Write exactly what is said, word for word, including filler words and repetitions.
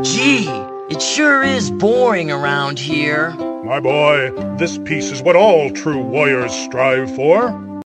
Gee, it sure is boring around here. My boy, this peace is what all true warriors strive for.